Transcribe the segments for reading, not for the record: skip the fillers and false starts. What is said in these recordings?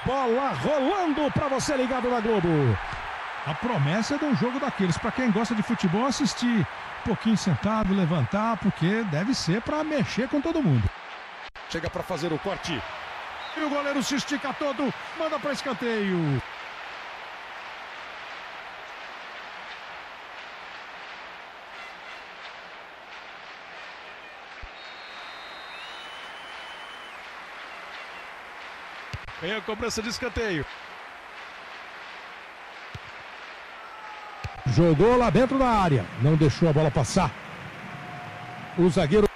Bola rolando para você ligado na Globo. A promessa é de um jogo daqueles, para quem gosta de futebol, assistir um pouquinho sentado, levantar, porque deve ser para mexer com todo mundo. Chega para fazer o corte. E o goleiro se estica todo, manda para escanteio. Vem a cobrança de escanteio. Jogou lá dentro da área, não deixou a bola passar. O zagueiro.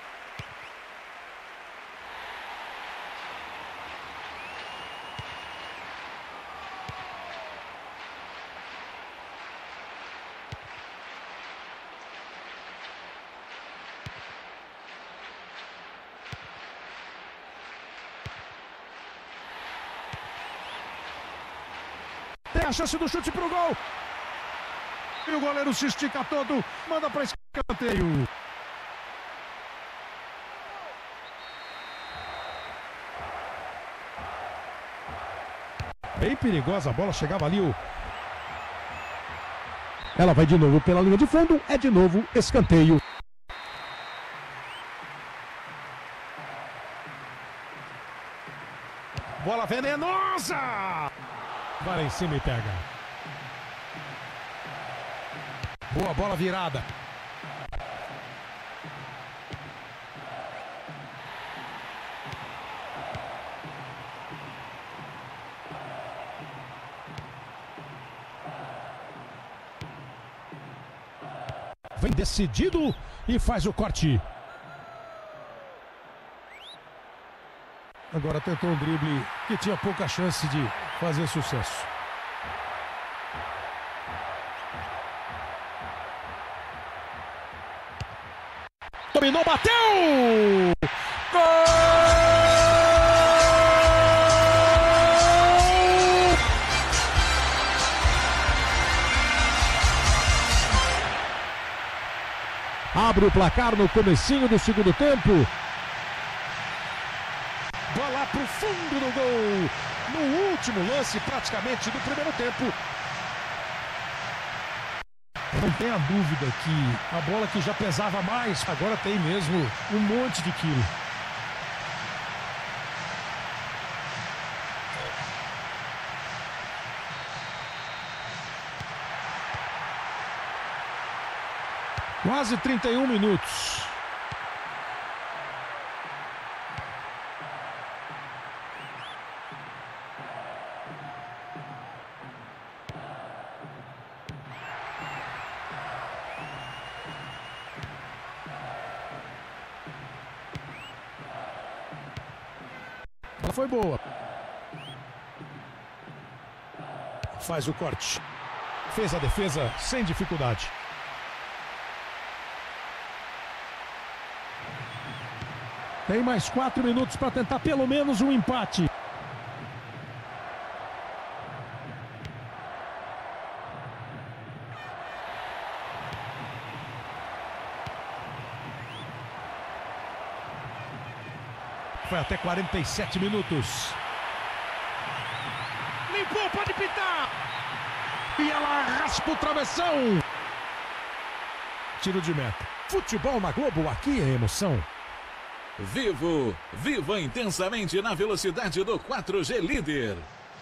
Tem a chance do chute pro gol. E o goleiro se estica todo, manda para escanteio. Bem perigosa a bola, chegava ali o... Ela vai de novo pela linha de fundo, é de novo escanteio. Bola venenosa! Vai em cima e pega. Boa bola virada. Vem decidido e faz o corte. Agora tentou um drible que tinha pouca chance de fazer sucesso. Dominou, bateu! Gol! Abre o placar no comecinho do segundo tempo. Bola pro fundo do gol. No último lance praticamente do primeiro tempo. Não tenha dúvida que a bola que já pesava mais, agora tem mesmo um monte de quilo. Quase 31 minutos. Ela foi boa. Faz o corte. Fez a defesa sem dificuldade. Tem mais 4 minutos para tentar pelo menos um empate. Foi até 47 minutos. Limpou, pode pitar. E ela raspa o travessão. Tiro de meta. Futebol na Globo, aqui é emoção. Vivo, viva intensamente na velocidade do 4G líder.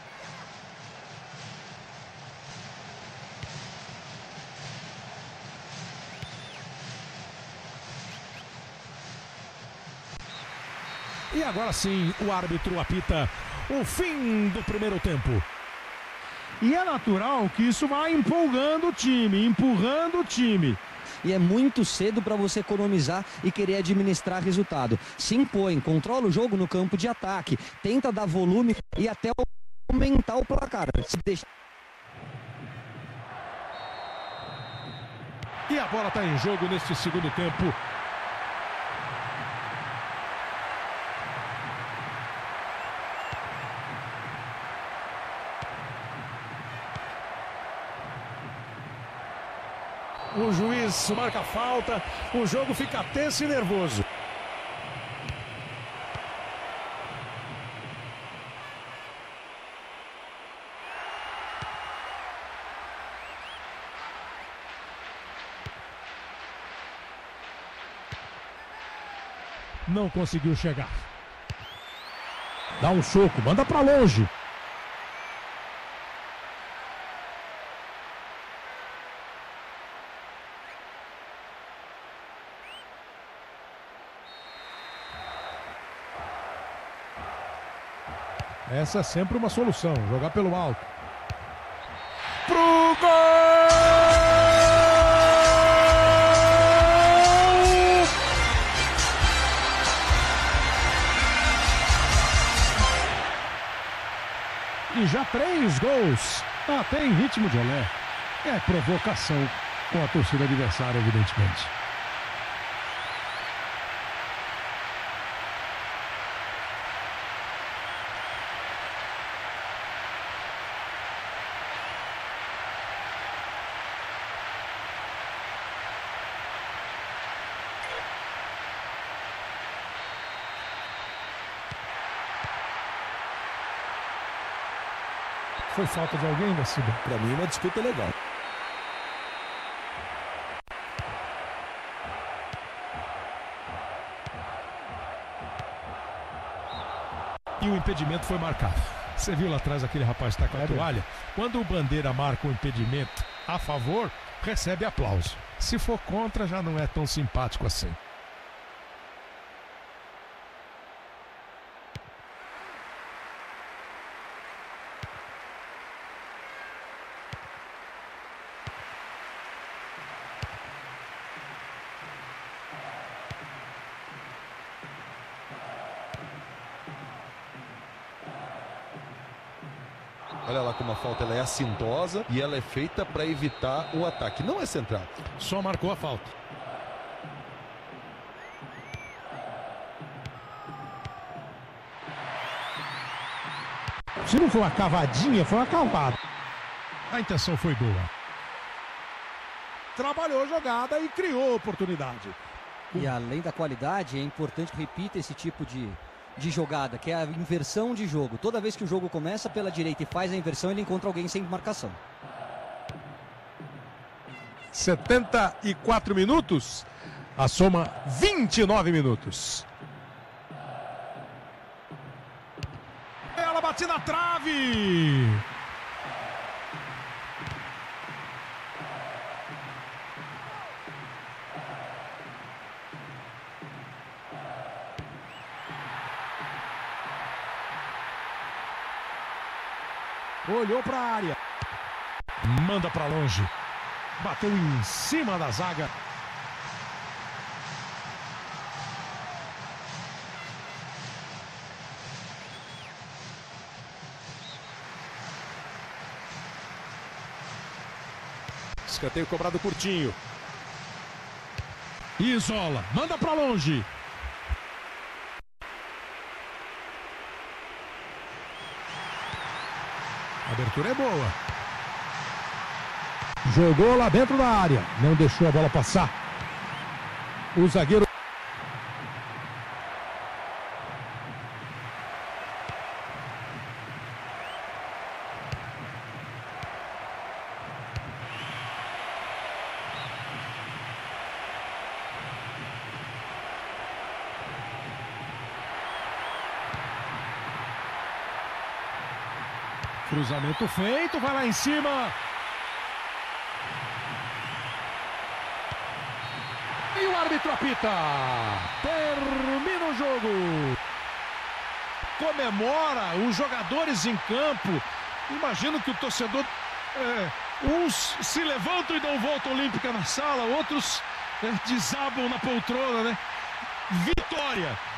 E agora sim, o árbitro apita o fim do primeiro tempo. E é natural que isso vá empolgando o time, empurrando o time. E é muito cedo para você economizar e querer administrar resultado. Se impõe, controla o jogo no campo de ataque, tenta dar volume e até aumentar o placar. Se deixa... E a bola está em jogo neste segundo tempo. O juiz marca a falta, o jogo fica tenso e nervoso. Não conseguiu chegar. Dá um soco, manda pra longe. Essa é sempre uma solução, jogar pelo alto. Pro gol! E já 3 gols. Até em ritmo de olé. É provocação com a torcida adversária, evidentemente. Foi falta de alguém, Garcia? Pra mim, uma disputa legal. E o impedimento foi marcado. Você viu lá atrás aquele rapaz que está com a toalha? Quando o bandeira marca um impedimento a favor, recebe aplauso. Se for contra, já não é tão simpático assim. Olha lá como a falta ela é assintosa e ela é feita para evitar o ataque. Não é central. Só marcou a falta. Se não foi uma cavadinha, foi uma cavada. A intenção foi boa. Trabalhou a jogada e criou oportunidade. E além da qualidade, é importante que repita esse tipo de jogada, que é a inversão de jogo. Toda vez que o jogo começa pela direita e faz a inversão, ele encontra alguém sem marcação. 74 minutos. A soma 29 minutos. Ela bate na trave. Olhou para a área. Manda para longe. Bateu em cima da zaga. Escanteio cobrado curtinho. Isola. Manda para longe. A abertura é boa. Jogou lá dentro da área. Não deixou a bola passar. O zagueiro. Cruzamento feito, vai lá em cima. E o árbitro apita. Termina o jogo. Comemora os jogadores em campo. Imagino que o torcedor... uns se levantam e dão volta olímpica na sala, outros desabam na poltrona, né? Vitória!